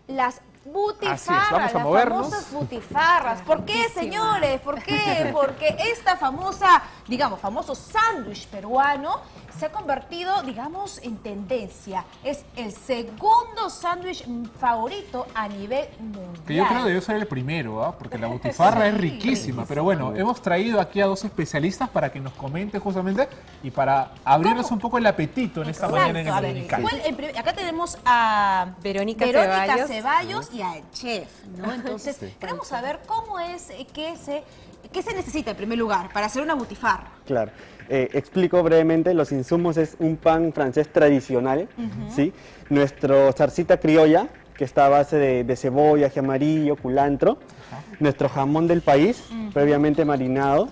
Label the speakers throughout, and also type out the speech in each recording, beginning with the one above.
Speaker 1: las
Speaker 2: Así es,
Speaker 1: butifarras,
Speaker 2: vamos a
Speaker 1: las
Speaker 2: movernos.
Speaker 1: famosas butifarras. ¿Por qué, señores? ¿Por qué? Porque esta famosa, digamos, famoso sándwich peruano se ha convertido, digamos, en tendencia. Es el segundo sándwich favorito a nivel mundial.
Speaker 2: Que yo creo que debe ser el primero, ¿ah? Porque la butifarra es riquísima. Pero bueno, hemos traído aquí a dos especialistas para que nos comenten justamente y para abrirles un poco el apetito en esta mañana en el
Speaker 1: A ver,
Speaker 2: Dominical.
Speaker 1: acá tenemos a
Speaker 3: Verónica
Speaker 1: Ceballos y al chef, ¿no? Entonces, queremos saber cómo es, qué se necesita en primer lugar para hacer una butifarra.
Speaker 4: Claro. Explico brevemente, los insumos es un pan francés tradicional, ¿sí? Nuestro zarcita criolla, que está a base de cebolla, ají amarillo, culantro. Nuestro jamón del país, previamente marinado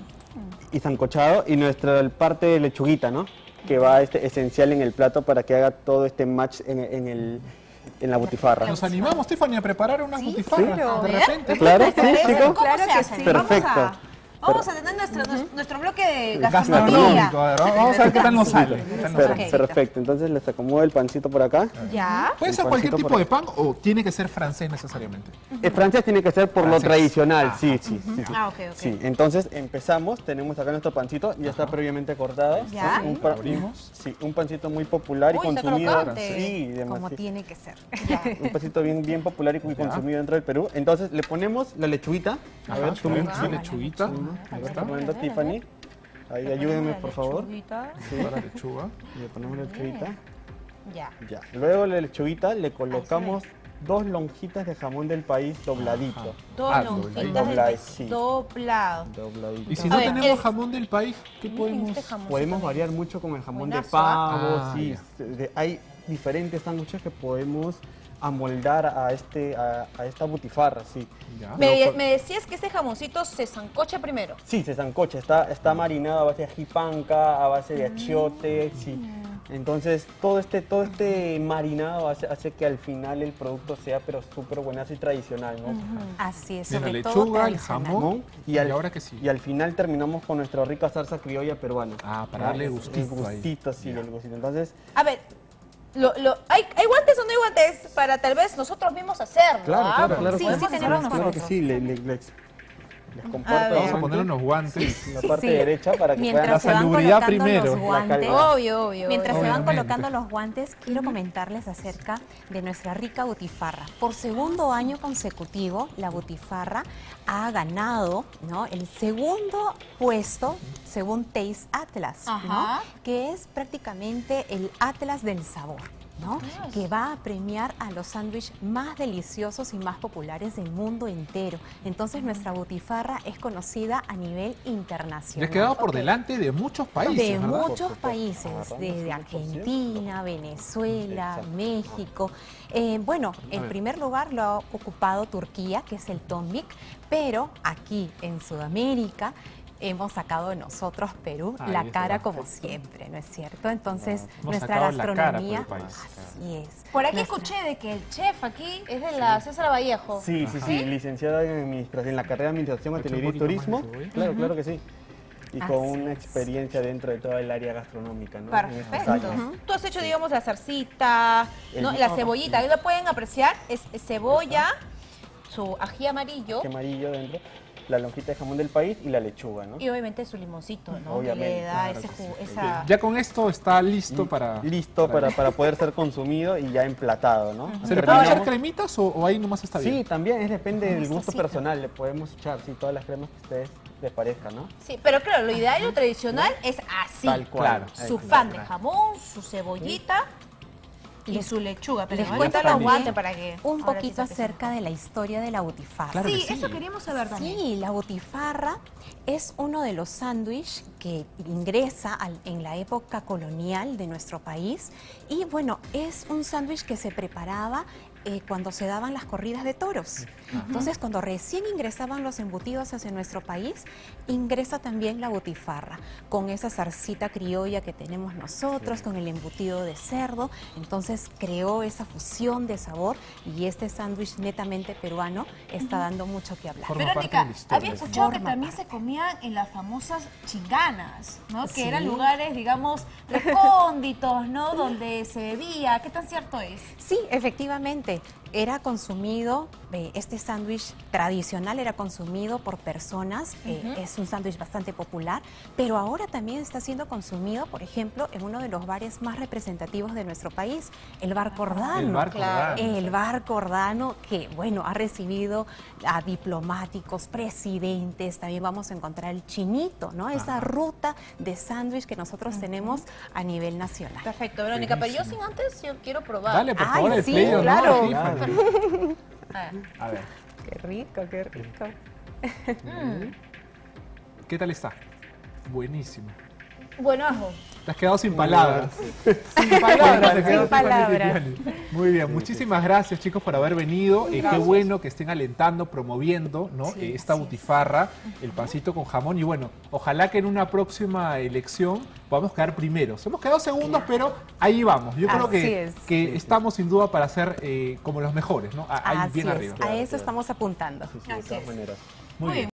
Speaker 4: y sancochado. Y nuestra parte de lechuguita, ¿no? Que va esencial en el plato para que haga todo este match en la butifarra.
Speaker 2: Nos animamos, Tiffany, a preparar una butifarra.
Speaker 3: claro.
Speaker 2: De repente.
Speaker 4: Claro, sí, chicos.
Speaker 1: ¿Cómo se
Speaker 3: que
Speaker 1: hace?
Speaker 3: sí.
Speaker 4: Perfecto.
Speaker 1: Vamos a tener nuestro bloque de gastronomía.
Speaker 2: Gastronómico, a ver, vamos a ver qué tal nos sale. qué tal nos sale.
Speaker 4: Perfecto, entonces les acomodo el pancito por acá.
Speaker 1: Ya.
Speaker 2: ¿Puede ser
Speaker 4: Un
Speaker 2: cualquier
Speaker 4: pancito
Speaker 2: tipo
Speaker 4: por
Speaker 2: de pan o tiene que ser francés necesariamente?
Speaker 4: El francés tiene que ser por lo
Speaker 2: Francés.
Speaker 4: tradicional,
Speaker 2: Ajá.
Speaker 4: sí, sí.
Speaker 1: Ah, ok.
Speaker 4: Sí, entonces empezamos, tenemos acá nuestro pancito, ya está previamente cortado.
Speaker 1: Ya.
Speaker 2: Abrimos.
Speaker 4: Sí, un pancito muy popular y
Speaker 1: Uy, está
Speaker 4: consumido.
Speaker 1: crocante.
Speaker 4: Sí,
Speaker 3: Como
Speaker 4: demasiado.
Speaker 3: tiene que ser.
Speaker 4: Un pancito bien popular y muy consumido dentro del Perú. Entonces le ponemos la lechuguita. A ver, tú mismo.
Speaker 2: Sí, lechuguita. Ahí está.
Speaker 4: Tomando Tiffany. Ahí ayúdenme, por favor.
Speaker 1: Lechuguita.
Speaker 2: Para lechuga.
Speaker 4: Le ponemos la lechuguita.
Speaker 1: Ya.
Speaker 4: Ya. Luego la lechuguita le colocamos 2 lonjitas de jamón del país dobladito.
Speaker 1: Dos
Speaker 2: dobladito.
Speaker 1: lonjitas
Speaker 4: Dobladito, sí.
Speaker 1: doblado.
Speaker 4: Dobladito.
Speaker 2: Y si
Speaker 1: A
Speaker 2: no
Speaker 1: ver,
Speaker 2: tenemos jamón del país, ¿qué podemos...?
Speaker 1: Este jamoncito
Speaker 4: Podemos
Speaker 1: también.
Speaker 4: variar mucho con el jamón
Speaker 1: Buenazo,
Speaker 4: de pavo,
Speaker 2: ¿ah?
Speaker 4: sí. Hay diferentes sándwiches que podemos amoldar a esta butifarra, sí.
Speaker 2: Ya.
Speaker 1: Me decías que este jamoncito se sancocha primero.
Speaker 4: Sí, se sancocha, está marinado a base de ají panca, a base de achiote, sí. Entonces todo este marinado hace que al final el producto sea pero súper buenazo y tradicional, ¿no?
Speaker 3: Así es,
Speaker 2: De la
Speaker 3: sobre todo
Speaker 2: lechuga, el
Speaker 3: tradicional.
Speaker 2: jamón y ahora que sí.
Speaker 4: Y al final terminamos con nuestra rica salsa criolla peruana.
Speaker 2: Ah, para darle
Speaker 4: El
Speaker 2: gustito ahí.
Speaker 4: gustito, sí, el gustito. Entonces,
Speaker 1: A ver, ¿hay guantes o no hay guantes? Para tal vez nosotros mismos hacerlo.
Speaker 4: claro,
Speaker 1: ¿ah?
Speaker 4: claro, claro.
Speaker 1: Sí,
Speaker 4: podemos
Speaker 1: sí,
Speaker 4: hacerlo,
Speaker 1: tenemos
Speaker 4: claro que
Speaker 1: nosotros.
Speaker 4: sí, les comparto.
Speaker 1: A ver.
Speaker 2: Vamos a poner unos guantes.
Speaker 4: La parte
Speaker 3: Sí.
Speaker 4: derecha para que
Speaker 3: Mientras
Speaker 2: La
Speaker 3: se van
Speaker 2: salubridad
Speaker 3: colocando
Speaker 2: primero.
Speaker 3: los guantes,
Speaker 1: Obvio.
Speaker 3: mientras se van
Speaker 2: Obviamente.
Speaker 3: colocando los guantes, quiero comentarles acerca de nuestra rica butifarra. Por segundo año consecutivo, la butifarra ha ganado, ¿no?, el segundo puesto según Taste Atlas, ¿no?,
Speaker 1: Ajá.
Speaker 3: que es prácticamente el Atlas del sabor, ¿no?, que va a premiar a los sándwiches más deliciosos y más populares del mundo entero. Entonces nuestra butifarra es conocida a nivel internacional.
Speaker 2: Les quedado por delante de muchos países,
Speaker 3: De
Speaker 2: ¿verdad?
Speaker 3: muchos
Speaker 4: Por supuesto.
Speaker 3: países,
Speaker 4: Agarramos
Speaker 3: desde
Speaker 4: un
Speaker 3: Argentina, Venezuela,
Speaker 4: Exacto.
Speaker 3: México. Bueno, el primer lugar lo ha ocupado Turquía, que es el Tonbik, pero aquí en Sudamérica hemos sacado de nosotros, Perú,
Speaker 2: Ahí
Speaker 3: la
Speaker 2: está.
Speaker 3: cara como siempre, ¿no es cierto? Entonces,
Speaker 2: Hemos
Speaker 3: nuestra
Speaker 2: sacado la cara
Speaker 3: gastronomía,
Speaker 2: por el país.
Speaker 3: así es.
Speaker 1: Por aquí
Speaker 3: Nuestra-
Speaker 1: escuché de que el chef aquí es de la César Vallejo.
Speaker 4: Sí, licenciada en administración, en la carrera de Administración,
Speaker 2: Echa un
Speaker 4: Hotelería y
Speaker 2: poquito más de
Speaker 4: Turismo.
Speaker 2: cebolla.
Speaker 4: Claro que sí. Y con
Speaker 3: Así
Speaker 4: una
Speaker 3: es.
Speaker 4: experiencia dentro de toda el área gastronómica, ¿no? En estos
Speaker 1: Perfecto.
Speaker 4: años.
Speaker 1: Tú has hecho, digamos, la zarcita, ¿no?
Speaker 4: El-
Speaker 1: La cebollita. Ahí lo pueden apreciar. Es cebolla, su ají amarillo
Speaker 4: Ají amarillo dentro, la lonjita de jamón del país y la lechuga, ¿no?
Speaker 1: y obviamente su limoncito, ¿no? Que
Speaker 4: Obviamente,
Speaker 1: le da
Speaker 4: claro
Speaker 1: ese
Speaker 4: que
Speaker 1: jugo,
Speaker 4: sí.
Speaker 1: esa...
Speaker 2: Ya con esto está listo para...
Speaker 4: Listo para poder ser consumido y ya emplatado, ¿no?
Speaker 2: ¿Se le puede echar
Speaker 4: Terminamos-
Speaker 2: cremitas o ahí nomás está bien?
Speaker 4: Sí, también depende del gusto
Speaker 3: Gustosito.
Speaker 4: personal. Le podemos echar, sí, todas las cremas que a ustedes les parezca, ¿no?
Speaker 1: Sí, pero claro, lo ideal y lo tradicional es así.
Speaker 4: Tal cual.
Speaker 2: claro.
Speaker 1: Su pan de jamón, su cebollita y su lechuga. Pero
Speaker 3: Les
Speaker 1: les
Speaker 3: cuento
Speaker 1: cuento los
Speaker 3: también
Speaker 1: guantes para que...
Speaker 3: un
Speaker 1: ahora sí
Speaker 3: poquito
Speaker 1: se empiece
Speaker 3: acerca de la historia de la butifarra.
Speaker 2: Claro que
Speaker 1: Sí,
Speaker 2: sí.
Speaker 1: eso queríamos saber también.
Speaker 3: Sí, la butifarra es uno de los sándwiches que ingresa en la época colonial de nuestro país y bueno, es un sándwich que se preparaba cuando se daban las corridas de toros. Entonces, cuando recién ingresaban los embutidos hacia nuestro país, ingresa también la butifarra, con esa zarcita criolla que tenemos nosotros, con el embutido de cerdo. Entonces, creó esa fusión de sabor y este sándwich netamente peruano está dando mucho que hablar.
Speaker 2: Forma parte de
Speaker 1: Verónica,
Speaker 2: la historia.
Speaker 1: había escuchado que
Speaker 3: Forma
Speaker 1: también
Speaker 3: parte.
Speaker 1: se comían en las famosas chinganas, ¿no?
Speaker 3: Sí.
Speaker 1: Que eran lugares, digamos, recónditos, ¿no? Donde se bebía. ¿Qué tan cierto es?
Speaker 3: Sí, efectivamente. era consumido, este sándwich tradicional era consumido por personas, es un sándwich bastante popular, pero ahora también está siendo consumido, por ejemplo, en uno de los bares más representativos de nuestro país, el Bar Cordano.
Speaker 2: El Bar Cordano.
Speaker 3: El Bar Cordano, que bueno, ha recibido a diplomáticos, presidentes, también vamos a encontrar el Chinito, ¿no? Esa ruta de sándwich que nosotros tenemos a nivel nacional.
Speaker 1: Perfecto, Verónica, pero yo sin antes, yo quiero probar.
Speaker 2: Dale, por
Speaker 3: Ay,
Speaker 2: favor, el
Speaker 3: sí,
Speaker 2: play, ¿no?
Speaker 3: claro.
Speaker 2: Aquí,
Speaker 4: Claro.
Speaker 2: A ver,
Speaker 3: Qué rico, qué rico.
Speaker 2: ¿qué tal está? Buenísimo.
Speaker 1: Buenazo.
Speaker 2: Te has quedado sin palabras. Sin palabras. te
Speaker 3: Sin
Speaker 2: quedaste,
Speaker 3: palabras.
Speaker 2: Fanny. Muy bien, muchísimas gracias, chicos, por haber venido. Qué bueno que estén alentando, promoviendo, ¿no? Esta butifarra, el pancito con jamón. Y bueno, ojalá que en una próxima elección podamos quedar primeros. Hemos quedado segundos, pero ahí vamos. Yo creo que estamos sin duda para ser como los mejores, ¿no? Ahí
Speaker 3: Así
Speaker 2: bien
Speaker 3: es,
Speaker 2: arriba.
Speaker 3: a eso estamos apuntando.
Speaker 4: Sí, de todas maneras.
Speaker 2: Muy bien.